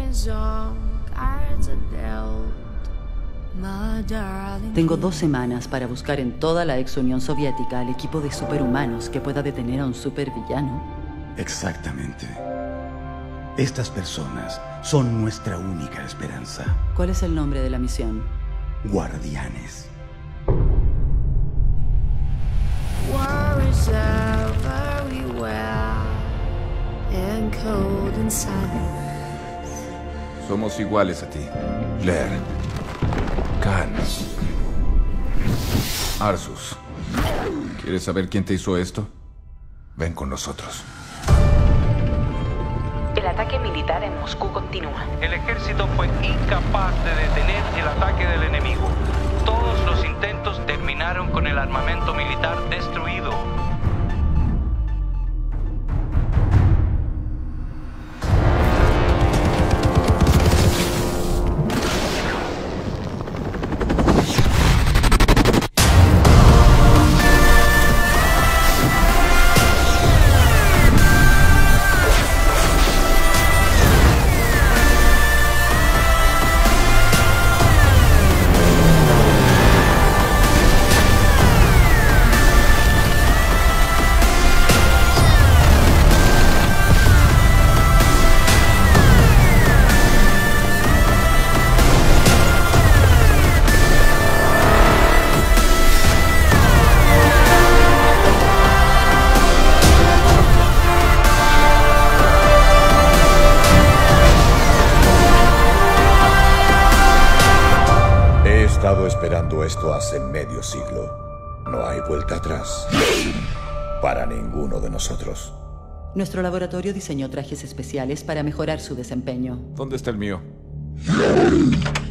Tengo 2 semanas para buscar en toda la ex Unión Soviética al equipo de superhumanos que pueda detener a un supervillano. Exactamente. Estas personas son nuestra única esperanza. ¿Cuál es el nombre de la misión? Guardianes. War is everywhere and cold and silent. Somos iguales a ti. Blair. Khan. Arsus. ¿Quieres saber quién te hizo esto? Ven con nosotros. El ataque militar en Moscú continúa. El ejército fue incapaz de detener el ataque del enemigo. Todos los intentos terminaron con el armamento militar destruido. He estado esperando esto hace medio siglo. No hay vuelta atrás. Para ninguno de nosotros. Nuestro laboratorio diseñó trajes especiales para mejorar su desempeño. ¿Dónde está el mío?